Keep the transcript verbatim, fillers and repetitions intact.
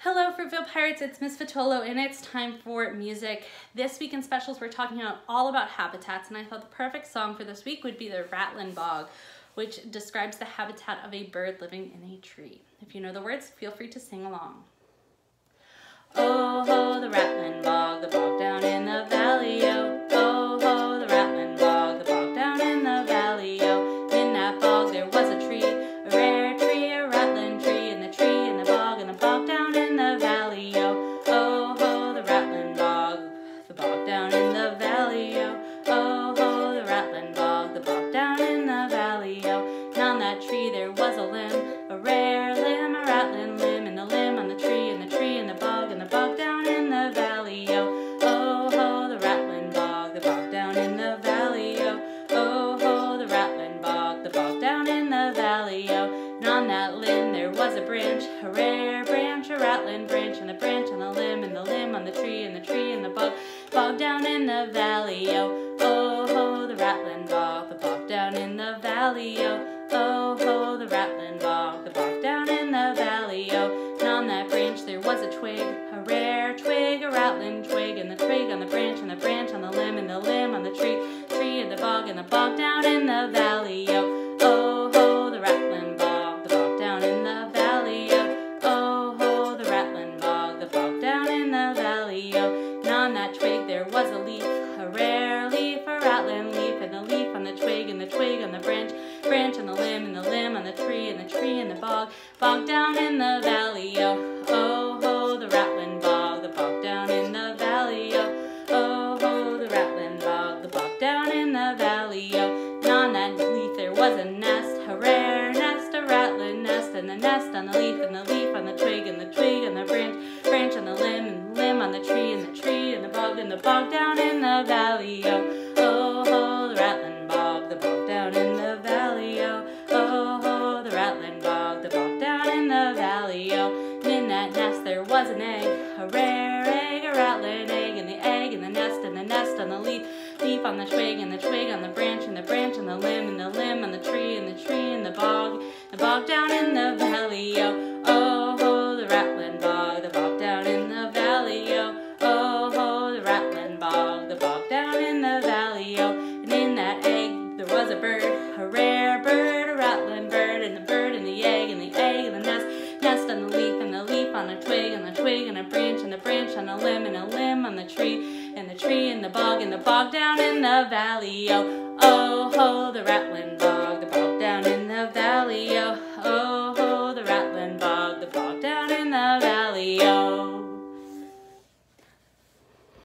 Hello Fruitvale Pirates, it's Miss Vitolo and it's time for music. This week in specials we're talking about all about habitats, and I thought the perfect song for this week would be the Rattlin Bog, which describes the habitat of a bird living in a tree. If you know the words, feel free to sing along. Oh ho, the Rattlin Bog, the bog down in the valley, oh. Oh ho, the Rattlin Bog, the bog down in the valley, oh. In that bog there was a tree, a rare tree, a rattling tree, and the tree and the bog and the bog down in the valley, oh. Oh ho, the Rattlin Bog, the bog down in the valley, oh. Oh ho, the Rattlin Bog, the bog down in the valley, oh. And on that tree there was a limb, a rare limb, a rattling limb, and the limb on the tree, and the tree and the bog and the bog down in the valley, oh. Oh ho, the Rattlin Bog, the bog down in the valley, oh. Oh ho, the Rattlin Bog, the bog down in the valley, oh. And on that limb there was a branch, a rare branch, a rattling branch, and the branch on the limb, and the limb on the tree, and the tree and the bog, bog down in the valley, oh. Oh ho, the Rattlin Bog, the bog down in the valley, oh. Oh ho, the Rattlin Bog, the bog down in the valley, oh. And on that branch there was a twig, a rare twig, a rattling twig, and the twig on the branch, and the branch on the limb, and the limb on the tree, tree and the bog, and the bog down in the valley, oh. Oh ho, the Rattlin Bog, the bog down in the valley, oh. Oh ho, the Rattlin Bog, the bog down in the valley, oh. And on that twig there was a leaf, a rare leaf, a rattling leaf, and the leaf on the twig, and the twig on the branch, branch on the limb, and the limb on the tree, and the tree and the bog, bog down in the valley, oh. Oh ho, the Rattlin Bog, the bog down in the valley, oh. Oh ho, the Rattlin Bog, the bog down in the valley, oh. And on that leaf there was a nest, a rare nest, a rattling nest, and the nest on the leaf, and the leaf on the twig, and the twig on the branch, branch on the limb, and the limb on the tree, and the tree and the bog, and the bog down in the valley, oh. Oh ho, the Rattlin Bog, the bog down in the valley, oh. Oh ho, the Rattlin Bog, the bog down in the valley, oh. And in that nest there was an egg, a rare egg, a rattling egg, and the egg and the nest, and the nest on the leaf, leaf on the twig, and the twig on the branch, and the branch on the limb, and the limb on the tree, and the tree and the bog, the bog down in the valley, oh. Oh ho, the Rattlin Bog, the bog down in the valley, oh. Oh ho, the Rattlin Bog, the bog down in the valley, oh. And in that egg there was a bird, a rare bird, a rattling bird, and the bird and the egg, and the egg and the nest, nest on the leaf, and the leaf on a twig, and the twig and a branch, and the branch on a limb, and a limb on the tree, and the tree and the bog, and the bog down in the valley, oh. Oh ho, the Rattlin Bog, the bog down in the valley, oh. Oh ho, the Rattlin Bog, the bog down in the valley.